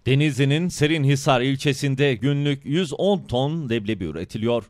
Denizli'nin Serinhisar ilçesinde günlük 110 ton leblebi üretiliyor.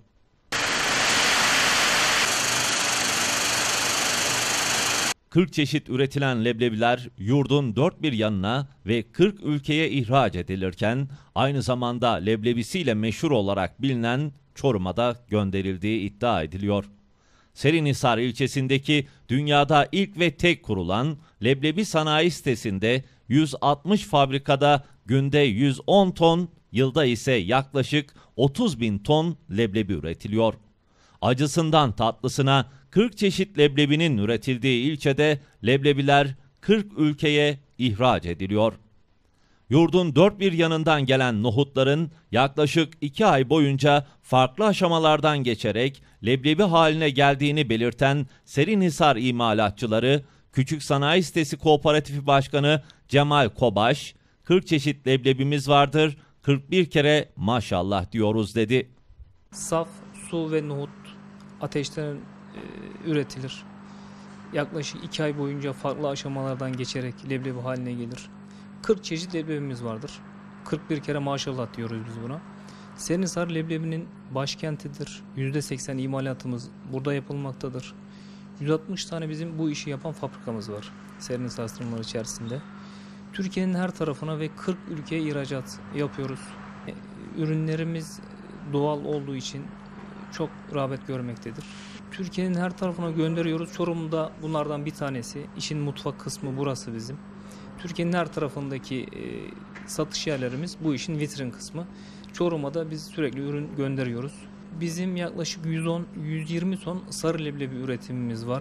...40 çeşit üretilen leblebiler yurdun dört bir yanına ve 40 ülkeye ihraç edilirken... ...aynı zamanda leblebisiyle meşhur olarak bilinen Çorum'a da gönderildiği iddia ediliyor. Serinhisar ilçesindeki dünyada ilk ve tek kurulan leblebi sanayi sitesinde 160 fabrikada günde 110 ton, yılda ise yaklaşık 30.000 ton leblebi üretiliyor. Acısından tatlısına 40 çeşit leblebinin üretildiği ilçede leblebiler 40 ülkeye ihraç ediliyor. Yurdun dört bir yanından gelen nohutların yaklaşık 2 ay boyunca farklı aşamalardan geçerek leblebi haline geldiğini belirten Serinhisar İmalatçıları, Küçük Sanayi Sitesi Kooperatifi Başkanı Cemal Kobaş, 40 çeşit leblebimiz vardır, 41 kere maşallah diyoruz dedi. Saf su ve nohut ateşten üretilir. Yaklaşık 2 ay boyunca farklı aşamalardan geçerek leblebi haline gelir. 40 çeşit leblebimiz vardır. 41 kere maşallah diyoruz biz buna. Serinhisar leblebinin başkentidir. %80 imalatımız burada yapılmaktadır. 160 tane bizim bu işi yapan fabrikamız var Serinhisar sınırları içerisinde. Türkiye'nin her tarafına ve 40 ülkeye ihracat yapıyoruz. Ürünlerimiz doğal olduğu için çok rağbet görmektedir. Türkiye'nin her tarafına gönderiyoruz. Çorum'da bunlardan bir tanesi. İşin mutfak kısmı burası bizim. Türkiye'nin her tarafındaki satış yerlerimiz bu işin vitrin kısmı. Çorum'a da biz sürekli ürün gönderiyoruz. Bizim yaklaşık 110-120 ton sarı leblebi üretimimiz var.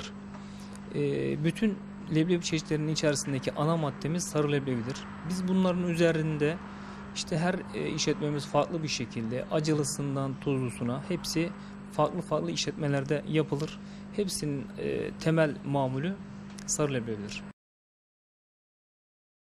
Bütün leblebi çeşitlerinin içerisindeki ana maddemiz sarı leblebidir. Biz bunların üzerinde işte her işletmemiz farklı bir şekilde acılısından tuzlusuna hepsi farklı işletmelerde yapılır. Hepsinin temel mamulü sarı leblebidir.